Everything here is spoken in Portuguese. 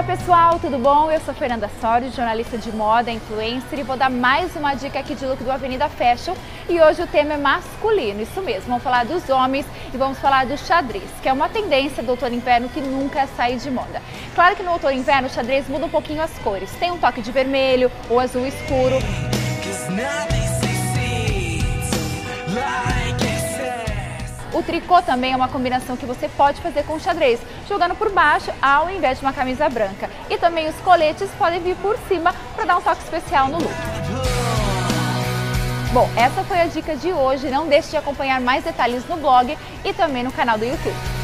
Olá pessoal, tudo bom? Eu sou Fernanda Soares, jornalista de moda, influencer, e vou dar mais uma dica aqui de look do Avenida Fashion. E hoje o tema é masculino, isso mesmo, vamos falar dos homens e vamos falar do xadrez, que é uma tendência do outono e inverno que nunca sai de moda. Claro que no outono e inverno o xadrez muda um pouquinho as cores, tem um toque de vermelho ou azul escuro. O tricô também é uma combinação que você pode fazer com o xadrez, jogando por baixo ao invés de uma camisa branca. E também os coletes podem vir por cima para dar um toque especial no look. Bom, essa foi a dica de hoje. Não deixe de acompanhar mais detalhes no blog e também no canal do YouTube.